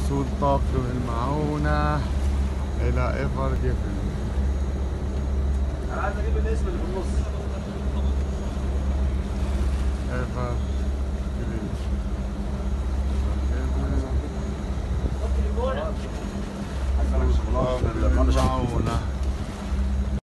وصول طاقم المعونة إلى إيفر جيفن. أنا عايز أجيب الاسم اللي في النص. إيفر جيفن. طاقم المعونة